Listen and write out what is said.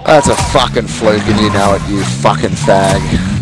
That's a fucking fluke and you know it, you fucking fag.